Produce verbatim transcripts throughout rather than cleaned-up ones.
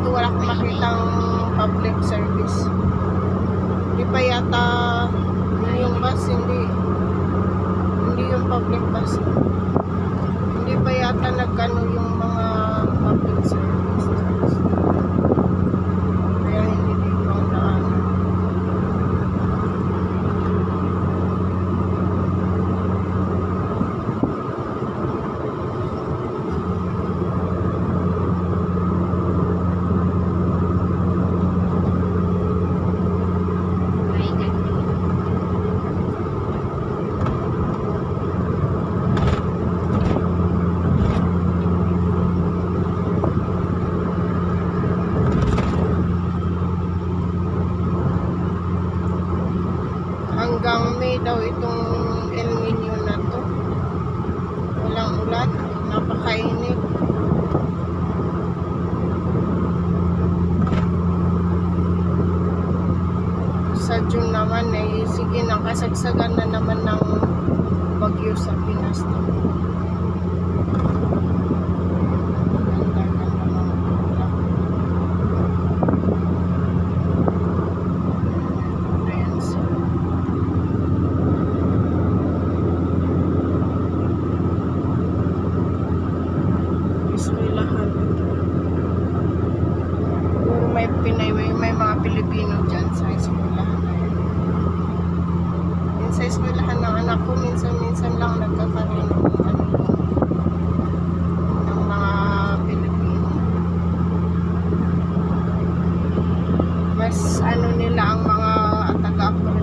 wala akong makitang public service. Hindi pa yata yung bus, hindi. Hindi yung public bus. Hindi pa yata nagkano yung mga public service. Kaya hindi dito ang daan. Hanggang May daw itong El Nino na to. Walang ulan, napakainit. Sa June naman eh, sige, nakasagsagan na naman ng bagyo sa Pinas to. May Pinay, may, may mga Pilipino dyan sa eskwelahan na yun. Yun sa eskwelahan ng anak ko, minsan-minsan lang nagkakaroon ng, ano, ng mga Pilipino. Mas ano nila ang mga taga-abroad.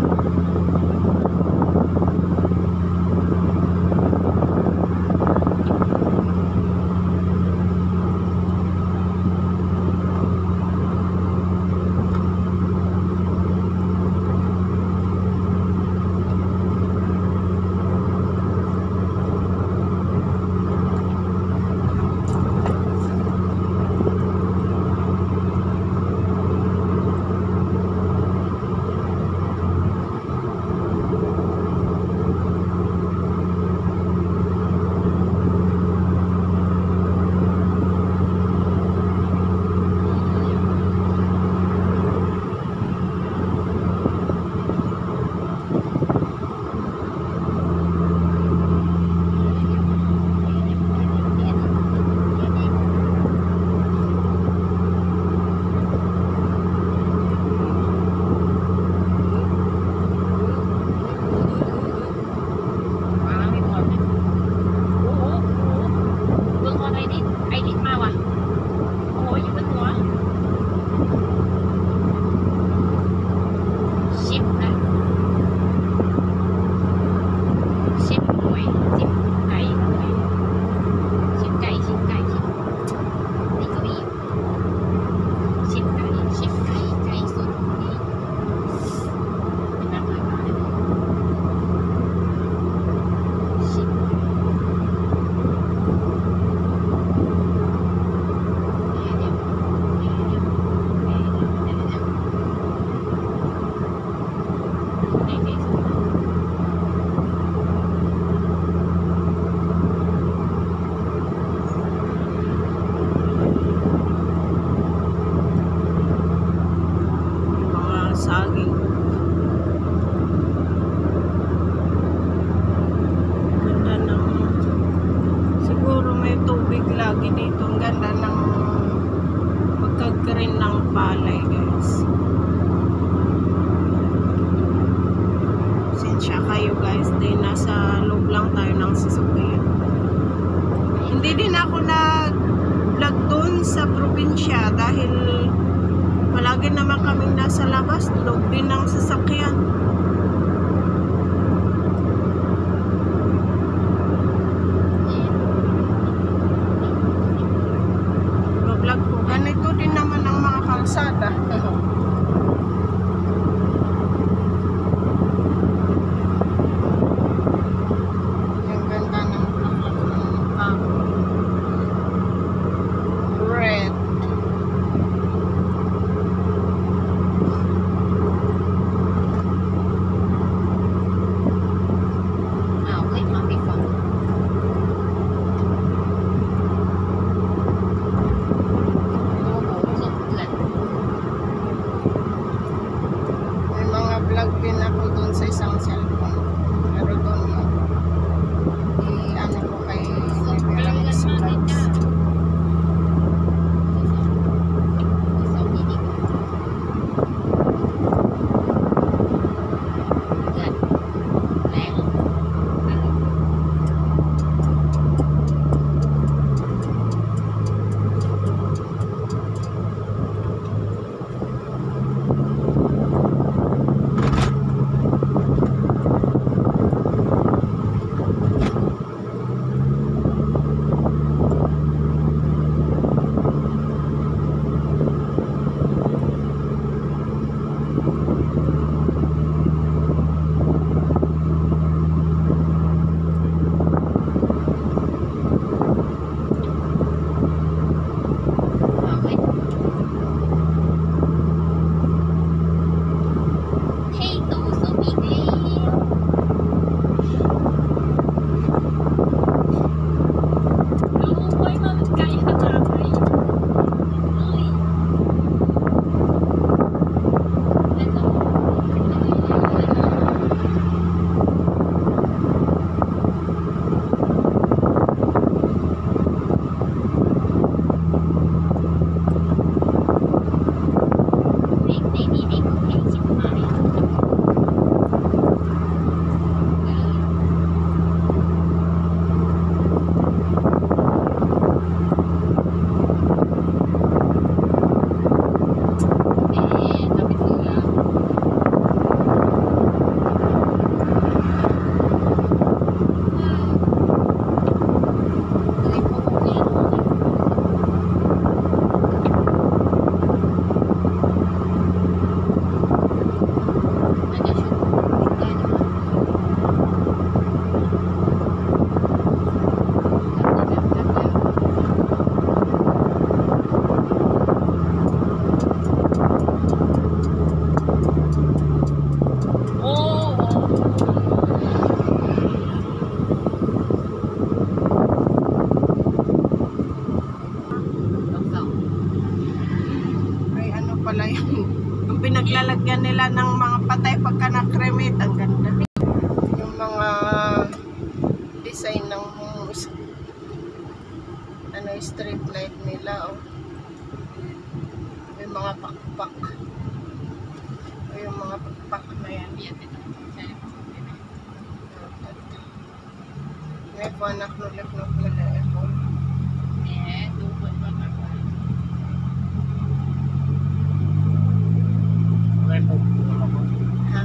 Saging. Ganda ng, siguro may tubig lagi dito. Ang ganda ng pagka-green ng palay, guys. Sensya kayo, guys, dahil nasa loob lang tayo ng sasakyan. Hindi din ako nag-vlog doon sa probinsya dahil palagi naman kaming nasa labas, loob din ng sasakyan. Vlog ko, ganito din naman ang mga kalsada. Yung ganda ng uh, red. design ng ano, street light nila, oh. May mga pakpak. O yung mga pakpak na yan. May panak nulip-nulip nila ito. Eh, dukot pa ka pa. Ha?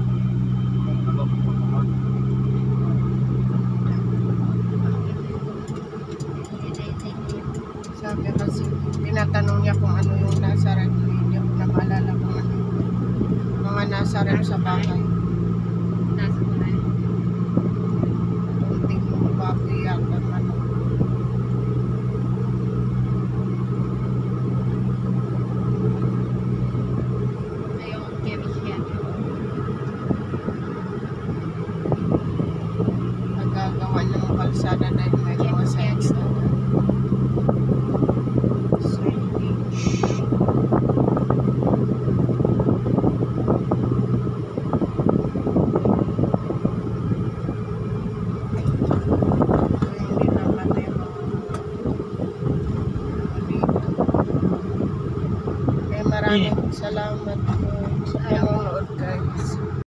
Sabi kasi, tinatanong niya kung ano yung nasa rep. Hindi ko na maalala kung ano. Mga nasa rep sa bahay. Nasa kulay. Kunting baboy yata man. Ayong kebis-kebis. Nagagawa ng kalsada dahil may mga signs na signage. Hindi naman yung dito. Eh, maraming salamat po sa panonood, guys.